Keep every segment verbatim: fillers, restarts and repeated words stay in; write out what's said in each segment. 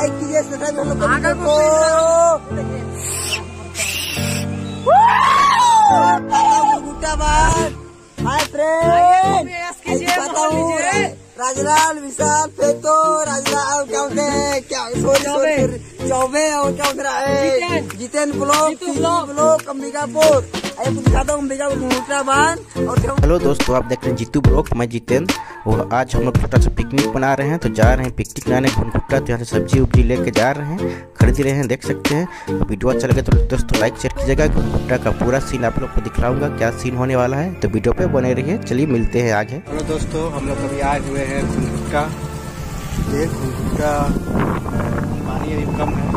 Like कीजिए, subscribe हम लोग को। हाय फ्रेंड, राजलाल विशाल फेतो राजलाल क्या होते हैं, क्या चौबे और क्या होता है जितेन ब्लॉक ब्लॉक अंबिकापुर। दिखाता हूँ और हेलो दोस्तों, आप देख रहे हैं जीतू ब्लॉक, मैं जितेन। वो आज हम लोग छोटा सा पिकनिक बना रहे हैं, तो जा रहे हैं पिकनिक बनाने घुनघुट्टा। तो यहाँ से सब्जी उब्जी लेके जा रहे हैं, खरीद रहे हैं, देख सकते हैं। तो वीडियो अच्छा लगे तो दोस्तों लाइक शेयर कीजिएगा। घुनघुट्टा का पूरा सीन आप लोग को दिखलाऊंगा, क्या सीन होने वाला है, तो वीडियो पे बने रहिए। चलिए मिलते हैं आगे। हेलो दोस्तों, हम लोग अभी आए हुए हैं घुनघुट्टा। ये घुनघुट्टा पानी अभी कम है,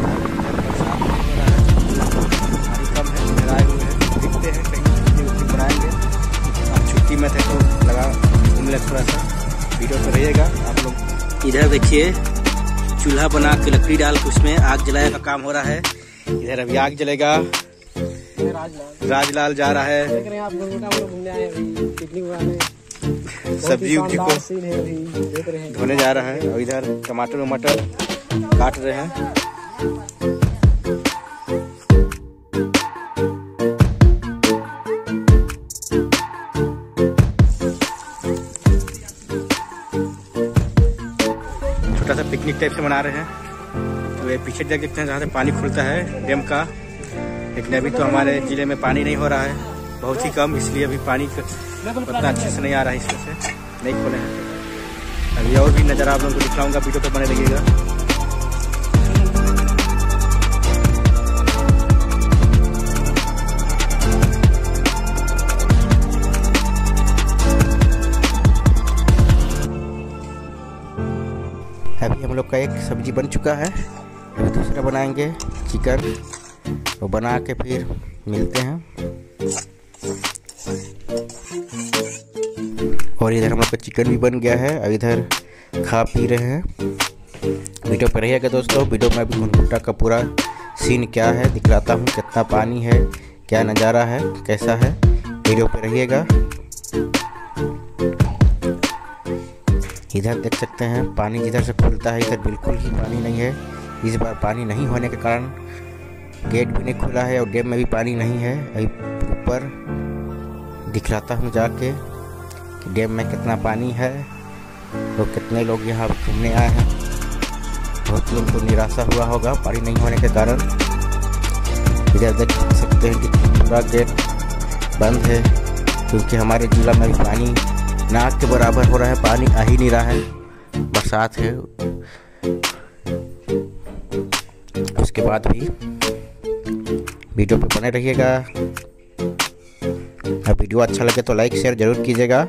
पानी कम है, इधर आए हुए हैं, देखते हैं कहीं छुट्टी वुट्टी बनाएंगे। अब छुट्टी में थे तो लगा घूम ले थोड़ा सा, वीडियो तो रहिएगा आप लोग। इधर देखिए चूल्हा बना के लकड़ी डाल के उसमें आग जलाने का काम हो रहा है। इधर अभी आग जलेगा। राजलाल जा रहा है सब्जी उब्जी को धोने जा रहा है, और इधर टमाटर वमाटर काट रहे हैं। छोटा सा पिकनिक टाइप से मना रहे हैं। तो ये पीछे देख सकते हैं जहाँ से पानी खुलता है डैम का, लेकिन अभी तो हमारे जिले में पानी नहीं हो रहा है, बहुत ही कम, इसलिए अभी पानी उतना अच्छे से नहीं आ रहा है, इसमें से नहीं खोले हैं। अभी और भी नज़ारा आप लोगों को दिखलाऊंगा, वीडियो पे बने रहिएगा। अभी हम लोग का एक सब्जी बन चुका है, अभी दूसरा बनाएंगे चिकन, तो बना के फिर मिलते हैं। और इधर हम लोग का चिकन भी बन गया है, और इधर खा पी रहे हैं। वीडियो पर रहिएगा दोस्तों, वीडियो में अभी घुनघुट्टा का पूरा सीन क्या है दिखलाता हूँ, कितना पानी है, क्या नज़ारा है, कैसा है, वीडियो पर रहिएगा। इधर देख सकते हैं पानी जिधर से खुलता है, इधर बिल्कुल ही पानी नहीं है। इस बार पानी नहीं होने के कारण गेट भी नहीं खुला है, और डैम में भी पानी नहीं है। अभी ऊपर दिखलाता हूँ जाके कि डैम में कितना पानी है, तो कितने लोग यहाँ घूमने आए हैं। बहुत लोग को निराशा हुआ होगा पानी नहीं होने के कारण। इधर देख सकते हैं कि पूरा गेट बंद है, क्योंकि हमारे जिला में भी पानी नाक के बराबर हो रहा है, पानी आ ही नहीं रहा है, बरसात है। उसके बाद भी वीडियो पे बने रहिएगा। अब वीडियो अच्छा लगे तो लाइक शेयर जरूर कीजिएगा।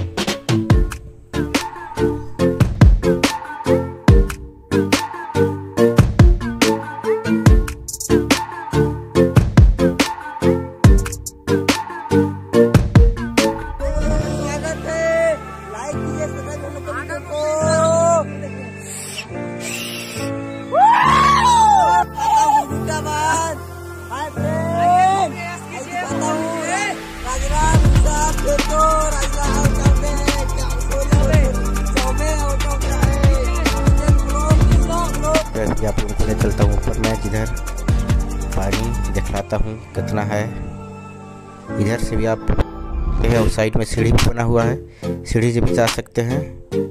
आप लोगों को ले चलता हूँ ऊपर मैं, जिधर पानी दिखलाता हूँ कितना है। इधर से भी आप उस साइड में सीढ़ी भी बना हुआ है, सीढ़ी से भी जा सकते हैं।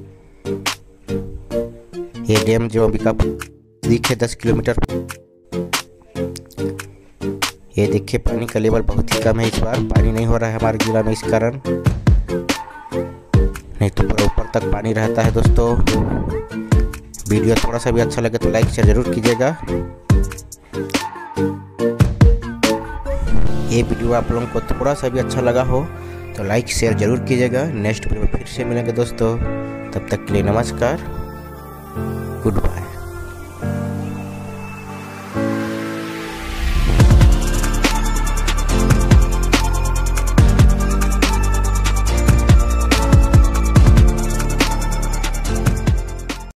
ये डैम जो अंबिकापुर दिखे दस किलोमीटर, ये देखिए पानी का लेवल बहुत ही कम है। इस बार पानी नहीं हो रहा है हमारे जिला में, इस कारण, नहीं तो पूरा ऊपर तक पानी रहता है। दोस्तों वीडियो थोड़ा सा भी अच्छा लगे तो लाइक शेयर जरूर कीजिएगा। ये वीडियो आप लोगों को थोड़ा सा भी अच्छा लगा हो तो लाइक शेयर जरूर कीजिएगा। नेक्स्ट वीडियो में फिर से मिलेंगे दोस्तों, तब तक के लिए नमस्कार, गुड बाय।